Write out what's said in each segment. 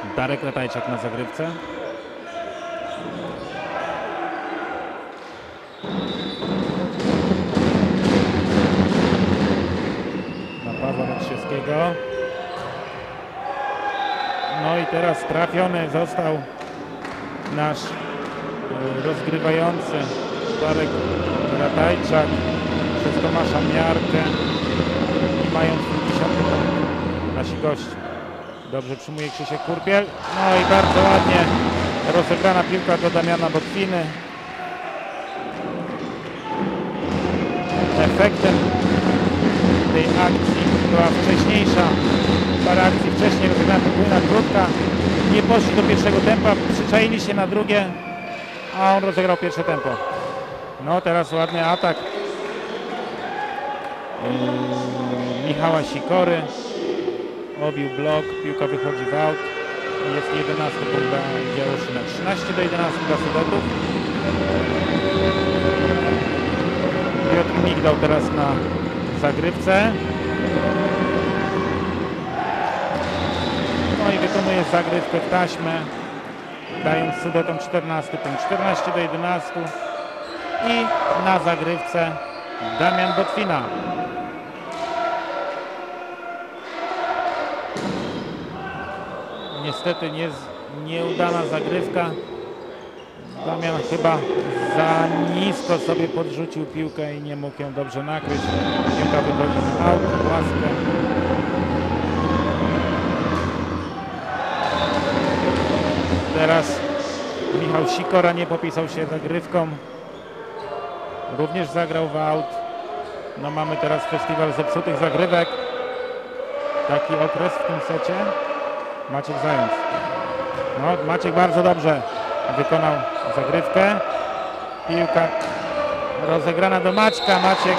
Darek Ratajczak na zagrywce. Na Pawła Matrzewskiego. No i teraz trafiony został nasz rozgrywający Darek Ratajczak przez Tomasza Miarkę i mają 10 punkt nasi goście. Dobrze przyjmuje Krzysiek Kurpiel. No i bardzo ładnie rozegrana piłka do Damiana Botwiny. Efektem tej akcji była wcześniejsza, parę akcji wcześniej rozegrana podwójna krótka. Nie poszli do pierwszego tempa, przyczaili się na drugie, a on rozegrał pierwsze tempo. No teraz ładny atak Michała Sikory. Obił blok, piłka wychodzi w aut. Jest 11 punkt dla Działoszyna. 13-11 dla Sudetów. Piotr Migdał teraz na zagrywce. No i wykonuje zagrywkę w taśmę, dając Sudetom 14 punkt. 14-11 i na zagrywce Damian Botwina. Niestety nieudana zagrywka. Damian chyba za nisko sobie podrzucił piłkę i nie mógł ją dobrze nakryć. Piłka wychodzi na aut, łaskę. Teraz Michał Sikora nie popisał się zagrywką. Również zagrał w aut. No mamy teraz festiwal zepsutych zagrywek. Taki okres w tym secie. Maciek Zając. No, Maciek bardzo dobrze wykonał zagrywkę. Piłka rozegrana do Maćka. Maciek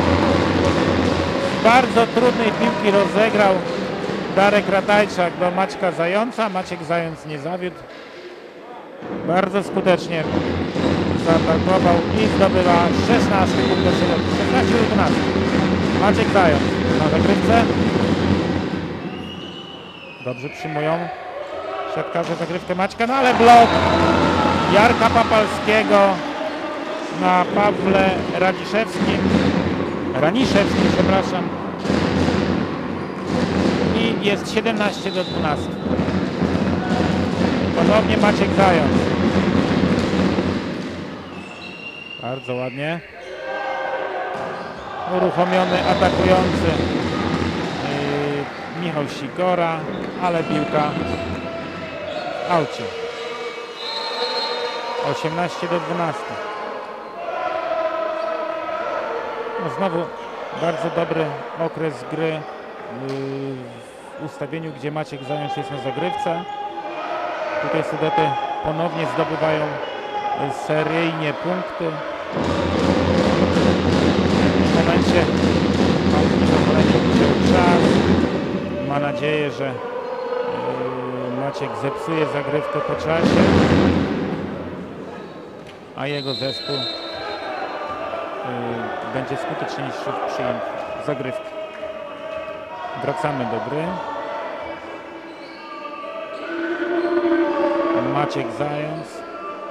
z bardzo trudnej piłki rozegrał Darek Ratajczak do Maćka Zająca. Maciek Zając nie zawiódł. Bardzo skutecznie zaatakował i zdobywa 16 punktów. 16-11. Maciek Zając na zagrywce. Dobrze przyjmują siatkarze zagrywkę Maćka, no ale blok Jarka Papalskiego na Pawle Raniszewskim, przepraszam. I jest 17-12. Ponownie Maciek Zając. Bardzo ładnie. Uruchomiony atakujący Michał Sikora, ale piłka w aucie. 18-12. No znowu bardzo dobry okres gry w ustawieniu, gdzie Maciek Zając jest na zagrywce. Tutaj Sudety ponownie zdobywają seryjnie punkty. W momencie wziął czas. Ma nadzieję, że Maciek zepsuje zagrywkę po czasie, a jego zespół będzie skuteczniejszy w przyjęciu zagrywki. Wracamy do gry. Maciek Zając.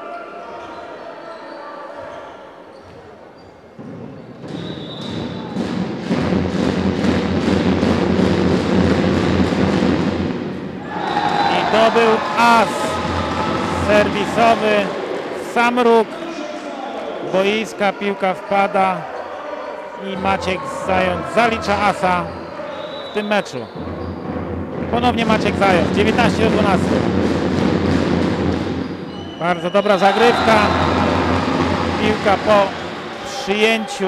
To był as serwisowy, sam róg boiska, piłka wpada i Maciek Zając zalicza asa w tym meczu. Ponownie Maciek Zając, 19-12. Bardzo dobra zagrywka. Piłka po przyjęciu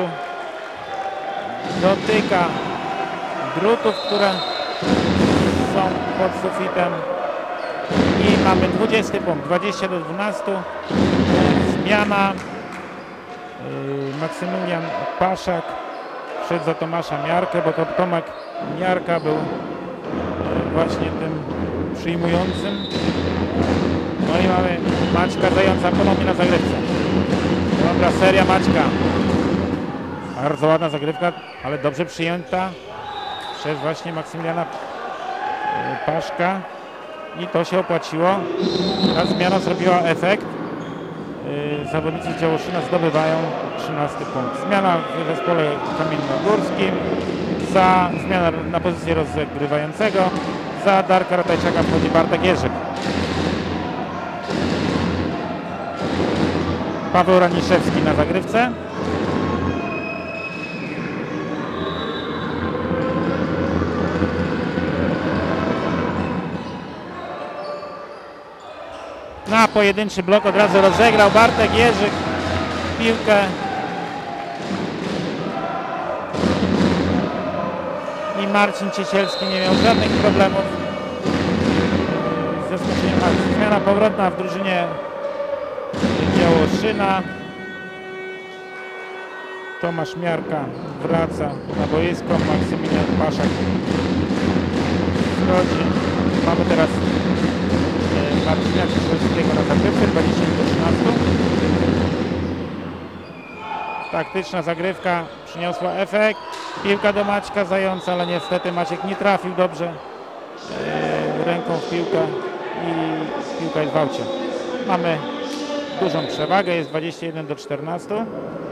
dotyka drutów, które są pod sufitem. I mamy 20 punkt, 20-12. Zmiana. Maksymilian Paszak wszedł za Tomasza Miarkę, bo to Tomek Miarka był właśnie tym przyjmującym. No i mamy Maćka Zająca ponownie na zagrywce. Dobra seria Maćka. Bardzo ładna zagrywka, ale dobrze przyjęta przez właśnie Maksymiliana Paszka. i to się opłaciło. Ta zmiana zrobiła efekt. Zawodnicy z Działoszyna zdobywają 13 punkt. Zmiana w zespole kamiennogórskim. Zmiana na pozycję rozgrywającego. Za Darka Ratajczaka wchodzi Bartek Jerzyk. Paweł Raniszewski na zagrywce. Na pojedynczy blok od razu rozegrał Bartek Jerzyk piłkę. I Marcin Ciesielski nie miał żadnych problemów ze skutkiem akcji. Zmiana powrotna w drużynie Działoszyna. Tomasz Miarka wraca na boisko, Maksymilian Paszak wchodzi. Mamy teraz Marcina Ciesielskiego na zagrywce, 20-13. Taktyczna zagrywka przyniosła efekt. Piłka do Maćka Zająca, ale niestety Maciek nie trafił dobrze ręką w piłkę i piłka jest w aucie. Mamy dużą przewagę, jest 21-14.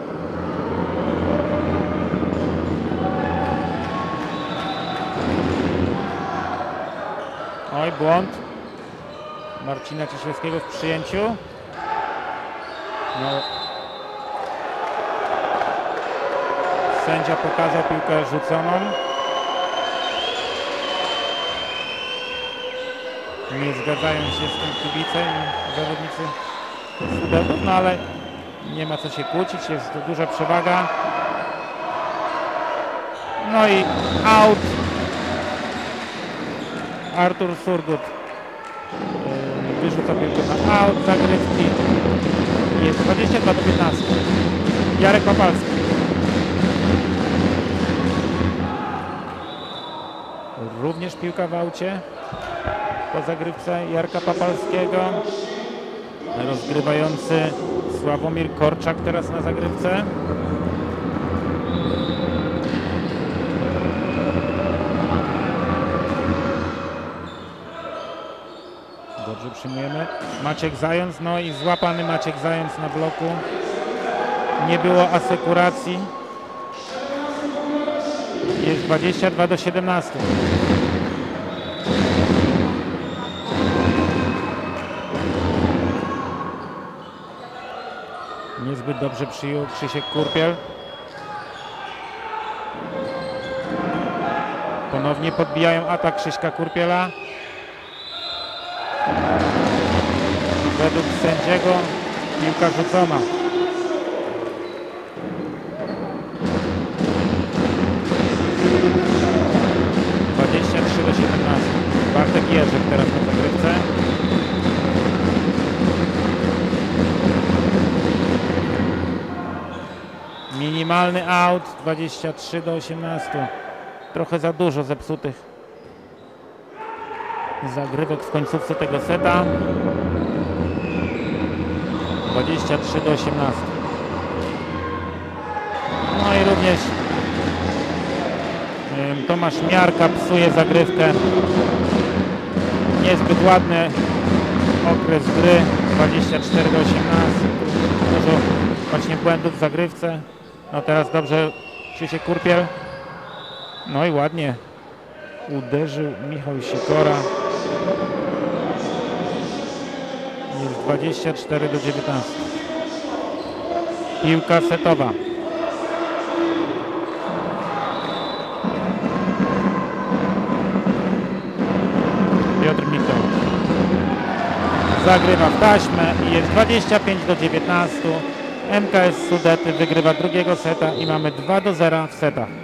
Oj, błąd Marcina Ciesielskiego w przyjęciu. No. Sędzia pokazał piłkę rzuconą. Nie zgadzają się z tym kibice i zawodnicy Sudetów, no ale nie ma co się kłócić, jest duża przewaga. No i out. Artur Surgut wyrzuca piłkę na out zagrywki. Jest 22-15. Jarek Papalski. Również piłka w aucie po zagrywce Jarka Papalskiego. Rozgrywający Sławomir Korczak teraz na zagrywce. Dobrze przyjmujemy. Maciek Zając, no i złapany Maciek Zając na bloku. Nie było asekuracji. Jest 22-17. Niezbyt dobrze przyjął Krzysiek Kurpiel. Ponownie podbijają atak Krzyśka Kurpiela. Według sędziego piłka rzucona. Bartek Jerzyk teraz na zagrywce. Minimalny out, 23-18. Trochę za dużo zepsutych zagrywek w końcówce tego seta. 23-18. No i również Tomasz Miarka psuje zagrywkę. Niezbyt ładny okres gry, 24-18. Dużo właśnie błędów w zagrywce. No teraz dobrze Krzysiek Kurpiel. No i ładnie uderzył Michał Sikora. Jest 24-19. Piłka setowa. Piotr Mikoł zagrywa w taśmę i jest 25-19. MKS Sudety wygrywa drugiego seta i mamy 2-0 w setach.